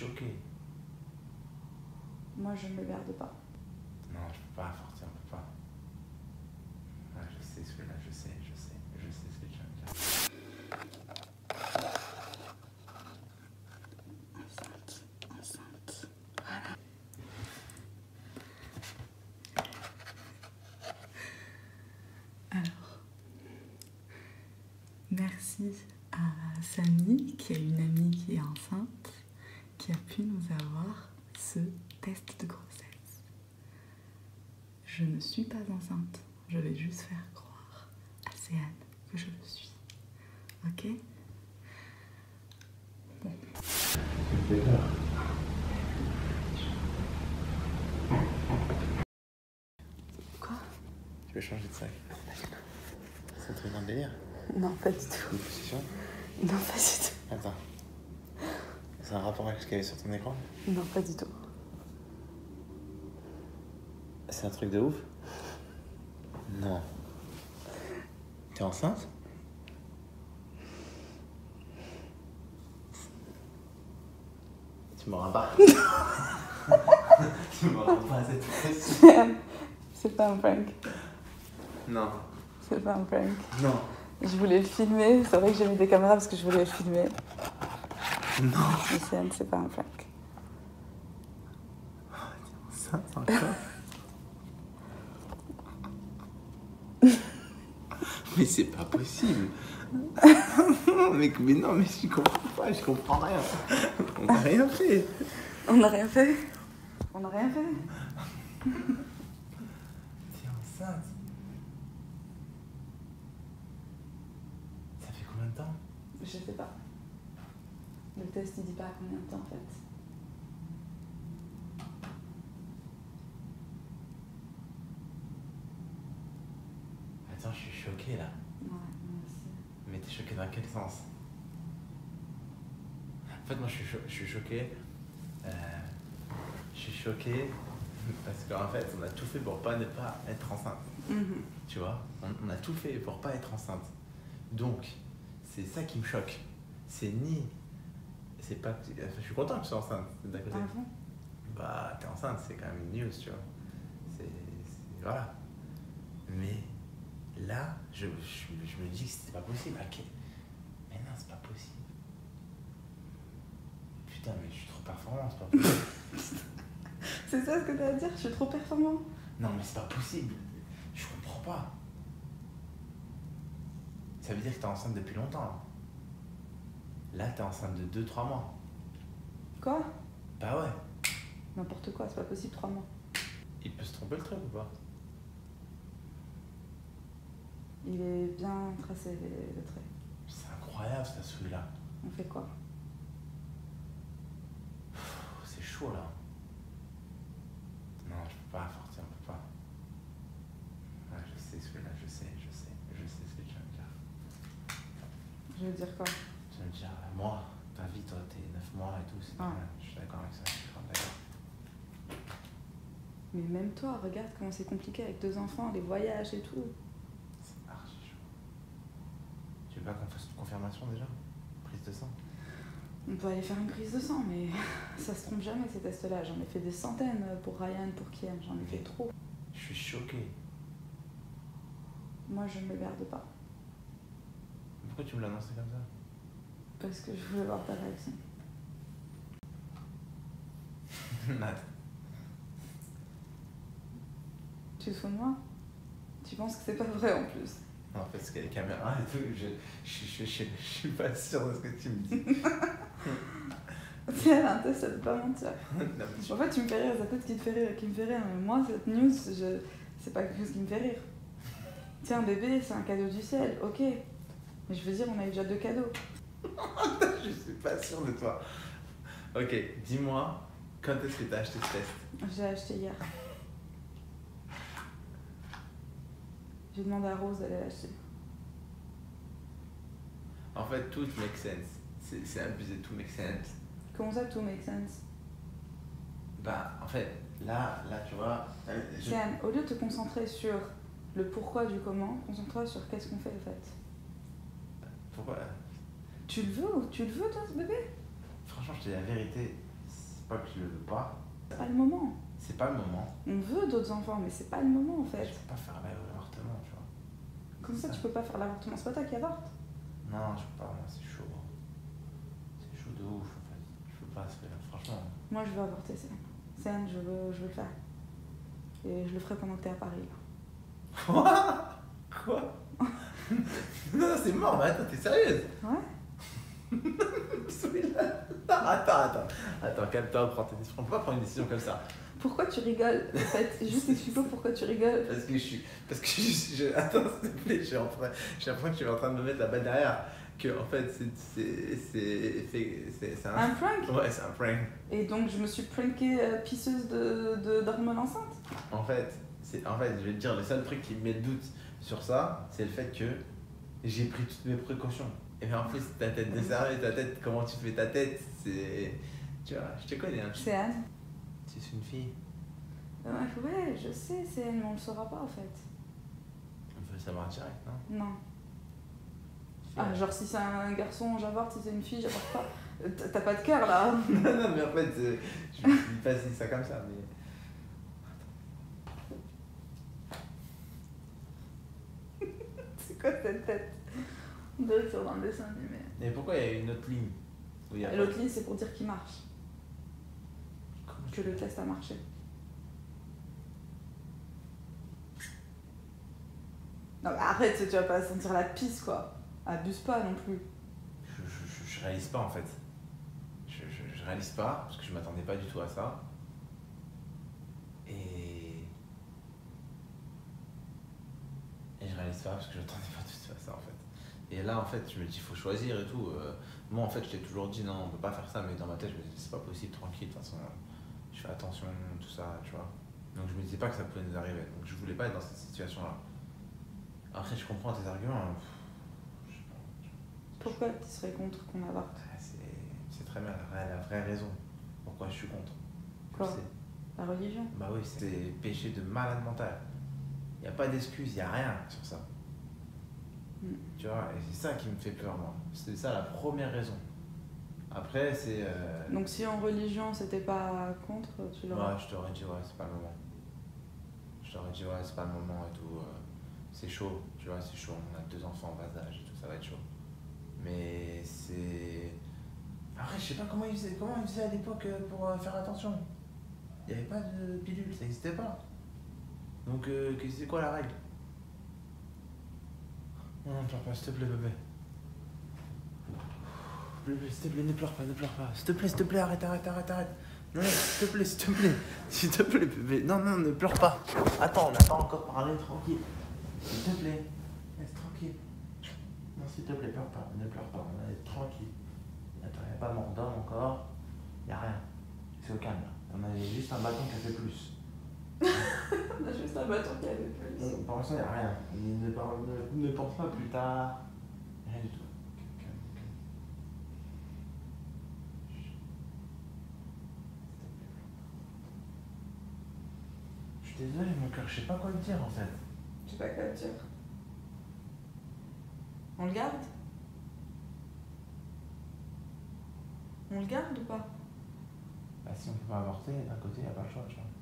choqué. Moi, je ne le garde pas. Non, je peux pas, Forty, on peut pas. Ah, je sais celui-là, je sais ce que tu vas me dire. Enceinte. Voilà. Alors, merci à Samy, qui a une amie qui est enceinte, qui a pu nous avoir ce test de grossesse. Je ne suis pas enceinte, je vais juste faire croire à Céane que je le suis. Ok? Bon. Quoi? Tu veux changer de sac? C'est un truc dans le délire? Non, pas du tout. Une position? Non, pas du tout. Attends. C'est un rapport avec ce qu'il y avait sur ton écran? Non, pas du tout. C'est un truc de ouf? Non. T'es enceinte? Tu m'auras pas. Tu m'auras pas cette fois-ci. C'est pas un prank. Non. C'est pas un prank. Non. Je voulais le filmer. C'est vrai que j'ai mis des caméras parce que je voulais le filmer. Non. Mais c'est pas un prank. Ça, c'est encore. Mais c'est pas possible. mais non, mais je comprends pas, je comprends rien. On n'a rien fait. On n'a rien fait. On n'a rien fait. T'es enceinte. Ça fait combien de temps? Je sais pas. Le test il dit pas à combien de temps en fait. Attends, je suis choqué là. Ouais, moi aussi. Mais t'es choqué dans quel sens? En fait, moi je suis choqué. Je suis choqué parce qu'en fait, on a tout fait pour ne pas être enceinte. Tu vois, on a tout fait pour pas être enceinte. Donc, c'est ça qui me choque. C'est pas. Enfin, je suis content que tu sois enceinte d'un côté. Ah bon? Bah, t'es enceinte, c'est quand même une news, tu vois. Voilà. Mais là, je me dis que c'était pas possible. Ok. Mais non, c'est pas possible. Putain, mais je suis trop performant, c'est pas possible. C'est ça ce que t'as à dire? Je suis trop performant. Non, mais c'est pas possible. Je comprends pas. Ça veut dire que t'es enceinte depuis longtemps. Là, t'es enceinte de 2-3 mois. Quoi? Bah ouais. N'importe quoi, c'est pas possible 3 mois. Il peut se tromper le truc ou pas? Il est bien tracé le trait. C'est incroyable ça, celui-là. On fait quoi? C'est chaud là. Non, je peux pas, Forty, on peut pas. Ouais, je sais celui-là, je sais ce que tu vas me dire. Je veux dire quoi? Tu vas me dire, moi, ta vie, toi, t'es 9 mois et tout, c'est pas mal. Je suis d'accord avec ça, je suis grave d'accord. Mais même toi, regarde comment c'est compliqué avec 2 enfants, les voyages et tout. C'est archi chaud. Tu veux pas qu'on fasse une confirmation déjà? Prise de sang? On peut aller faire une prise de sang, mais ça se trompe jamais ces tests-là. J'en ai fait des centaines pour Ryan, pour Kian, j'en ai fait trop. Je suis choqué. Moi, je ne le garde pas. Pourquoi tu me l'as annoncé comme ça? Parce que je voulais voir ta réaction. Nat. Tu te fous de moi? Tu penses que c'est pas vrai en plus? Non, parce qu'il y a les caméras et tout, je suis pas sûr de ce que tu me dis. C'est un test, ça peut pas mentir. Non, mais En fait, tu me fais rire, c'est peut-être qui me fait rire, mais moi, cette news, c'est pas quelque chose qui me fait rire. Tiens, un bébé, c'est un cadeau du ciel, ok. Mais je veux dire, on a eu déjà 2 cadeaux. je suis pas sûr de toi. Ok, dis-moi, quand est-ce que t'as acheté ce test? J'ai acheté hier. J'ai demandé à Rose d'aller l'acheter. En fait, tout make sense. C'est abusé, tout make sense. Comment ça, tout make sense? Bah, en fait, là, tu vois. Céane, au lieu de te concentrer sur le pourquoi du comment, concentre-toi sur qu'est-ce qu'on fait en fait. Pourquoi? Tu le veux toi, ce bébé? Franchement, je te dis la vérité, pas que je le veux pas. C'est pas le moment. C'est pas le moment. On veut d'autres enfants, mais c'est pas le moment en fait. Je peux pas faire l'avortement, tu vois. Comme ça, tu peux pas faire l'avortement. C'est pas toi qui avorte. Non, je peux pas, moi, c'est chaud. C'est chaud de ouf, en fait. Je peux pas, franchement. Moi, je veux avorter, Céline, je veux le faire. Et je le ferai pendant que t'es à Paris. Là. Quoi? Non, c'est mort, mais attends, t'es sérieuse? Ouais. Attends, calme-toi, prends tes décisions. On peut pas prendre une décision comme ça. Pourquoi tu rigoles? En fait, juste explique-moi pourquoi tu rigoles. Parce que attends, s'il te plaît, j'ai l'impression que tu es en train de me mettre la balle derrière. Que, en fait, c'est Un prank? Ouais, c'est un prank. Et donc, je me suis prankée pisseuse d'hormones enceintes? En fait, je vais te dire, le seul truc qui me met le doute sur ça, c'est le fait que j'ai pris toutes mes précautions. Et bien en plus, ta tête de sérieux, ta tête, comment tu fais ta tête, c'est... Tu vois, je te connais. Hein. C'est Anne. C'est une fille. Ouais, je sais, c'est Anne, mais on le saura pas en fait. On peut le savoir direct, non? Non. Ah, genre si c'est un garçon, j'avorte, si c'est une fille, j'avorte pas. T'as pas de cœur là. Non, mais en fait, je me dis pas si ça comme ça, mais... C'est quoi cette tête? On dirait que c'est dans le dessin animé. Mais pourquoi il y a une autre ligne? L'autre ligne, c'est pour dire qu'il marche. Que le test a marché. Non mais arrête, tu vas pas sentir la pisse quoi. Abuse pas non plus. Je réalise pas en fait. Je réalise pas parce que je m'attendais pas du tout à ça. Et je réalise pas parce que je m'attendais pas du tout à ça en fait. Et là en fait je me dis faut choisir et tout. Moi en fait je t'ai toujours dit non on peut pas faire ça, mais dans ma tête je me dis c'est pas possible, tranquille, de toute façon je fais attention, tout ça, tu vois. Donc je me disais pas que ça pouvait nous arriver. Donc je voulais pas être dans cette situation là. Après je comprends tes arguments. Je sais pas. Pourquoi tu serais contre qu'on avorte? C'est très bien la vraie raison pourquoi je suis contre. Quoi? La religion? Bah oui, c'est péché de malade mental. Il n'y a pas d'excuse, il n'y a rien sur ça. Tu vois, et c'est ça qui me fait peur, moi. C'est ça la première raison. Après, c'est... Donc si en religion c'était pas contre, tu l'aurais... Ouais, je t'aurais dit, ouais, c'est pas le moment. Je t'aurais dit, ouais, c'est pas le moment et tout. C'est chaud, tu vois, c'est chaud. On a 2 enfants en bas âge et tout, ça va être chaud. Mais c'est... Après, je sais pas comment ils faisaient à l'époque pour faire attention. Il n'y avait pas de pilule, ça n'existait pas. Donc, c'est quoi la règle? Non, ne pleure pas, s'il te plaît, bébé. Bébé, s'il te plaît, ne pleure pas, ne pleure pas. S'il te plaît, arrête. Non, s'il te plaît, bébé. Non, ne pleure pas. Attends, on n'a pas encore parlé, tranquille. S'il te plaît, reste tranquille. Non, s'il te plaît, pleure pas, ne pleure pas, on va être tranquille. Attends, il n'y a pas mort d'homme encore, il n'y a rien. C'est au calme là. On a juste un bâton qui a fait plus. On a juste un bâton qui avait plus. Pour l'instant, il n'y a rien. Ne pense pas plus tard. Rien du tout. Calme. Je suis désolé, mon cœur, je sais pas quoi te dire en fait. Je sais pas quoi te dire. On le garde? On le garde ou pas? Bah, si on peut pas avorter, d'un côté, il n'y a pas le choix, tu vois.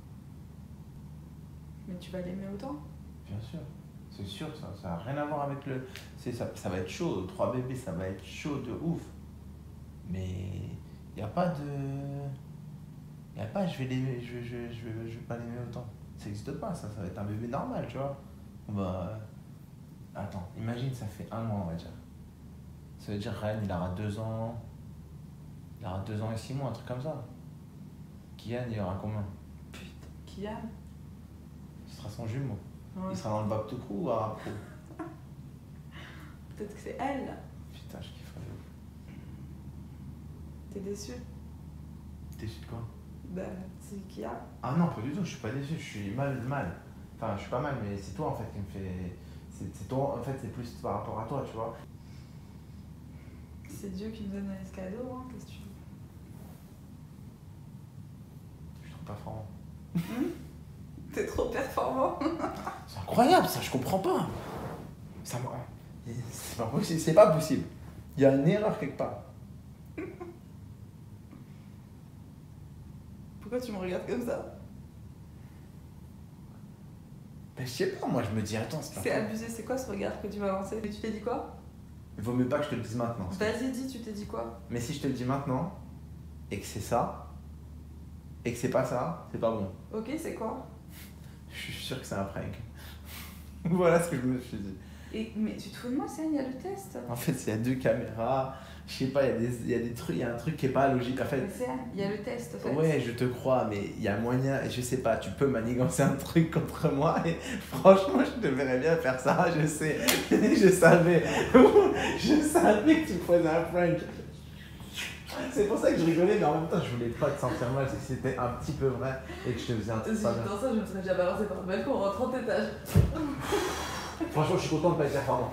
Mais tu vas l'aimer autant? Bien sûr. C'est sûr, ça n'a rien à voir avec le... Ça va être chaud, 3 bébés, ça va être chaud de ouf. Mais il n'y a pas de... Il n'y a pas, je vais pas l'aimer autant. Ça n'existe pas, ça va être un bébé normal, tu vois. Bah... Attends, imagine, ça fait 1 mois, on va dire. Ça veut dire Ryan, il aura 2 ans... Il aura 2 ans et 6 mois, un truc comme ça. Kian, il aura combien? Putain, Kian? Ce sera son jumeau. Ouais. Il sera dans le bac to crew ou à pro? Peut-être que c'est elle. Putain, je kifferais de ouf. T'es déçu? Déçu de quoi? Bah, c'est Kian. Ah non, pas du tout, je suis pas déçu, je suis mal. Enfin, je suis pas mal, mais c'est toi en fait qui me fait... C'est toi, en fait, c'est plus par rapport à toi, tu vois. C'est Dieu qui nous donne ce cadeau, hein, qu'est-ce que tu veux? Je trouve pas franc. T'es trop performant. C'est incroyable ça, je comprends pas. Ça c'est pas possible, c'est pas possible. Il y a une erreur quelque part. Pourquoi tu me regardes comme ça? Ben, je sais pas, moi je me dis, attends, c'est pas C'est vrai. abusé, c'est quoi ce regard que tu m'as lancé? Mais tu t'es dit quoi? Il vaut mieux pas que je te le dise maintenant. Vas-y, dis, tu t'es dit quoi? Mais si je te le dis maintenant, et que c'est ça, et que c'est pas ça, c'est pas bon. Ok, c'est quoi? Je suis sûr que c'est un prank. Voilà ce que je me suis dit. Mais tu te fous de moi, c'est il y a le test. En fait, il y a 2 caméras, je sais pas, il y a des trucs, il y a un truc qui est pas logique. En fait, Mais c'est il y a le test, en fait. ouais, je te crois, mais il y a moyen, je sais pas, tu peux manigancer un truc contre moi et franchement, je te verrais bien faire ça, je sais, je savais, je savais que tu me faisais un prank. C'est pour ça que je rigolais, mais en même temps, je voulais pas te sentir mal si c'était un petit peu vrai et que je te faisais un truc Si pas j'étais bien. dans ça, je me serais déjà balancé par le balcon en 30 étages. Franchement, je suis content de pas dire pardon.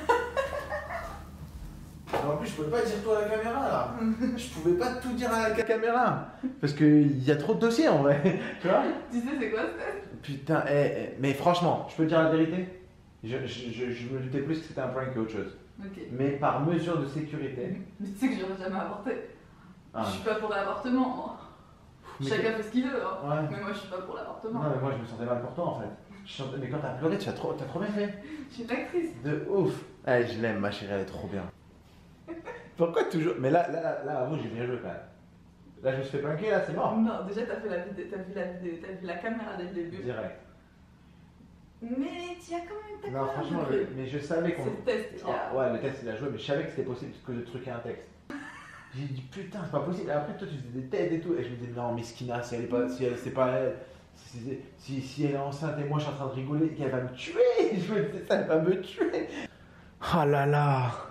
En plus, je pouvais pas dire tout à la caméra là. Je pouvais pas tout dire à la caméra. Parce qu'il y a trop de dossiers en vrai. Tu vois? Tu sais, c'est quoi ce test? Putain, mais franchement, je peux te dire la vérité? Je me doutais plus que c'était un prank qu'autre chose. Ok. Mais par mesure de sécurité. Mais tu sais que j'aurais jamais avorté. Ah, Je suis pas pour l'avortement, moi. mais Chacun fait ce qu'il veut, hein. Ouais. Mais moi, je suis pas pour l'avortement. Non, mais moi je me sentais mal pour toi en fait. Mais quand t'as pleuré, t'as trop bien fait. Je suis une actrice. De ouf. Eh, je l'aime, ma chérie, elle est trop bien. Pourquoi toujours? Mais là, avoue, j'ai bien joué quand même. Là, je me suis fait pranker, là, c'est mort. Non, déjà, t'as fait la vidéo, t'as vu la caméra dès le début. Direct. Mais tu as quand même ta Non, franchement, mais je savais qu'on. C'est le test qu'il y a. Ah, ouais, le test il a joué, mais je savais que c'était possible que de truquer un texte. J'ai dit putain, c'est pas possible. Et après, toi, tu faisais des têtes et tout. Et je me disais, non, mais Skina, si elle est pas. Si elle, c'est pas elle. Si elle est enceinte et moi je suis en train de rigoler, qu'elle va me tuer. Je me disais, ça, elle va me tuer. Oh là là.